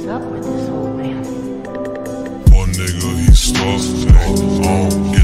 up with this old man? One nigga, he stuffed me.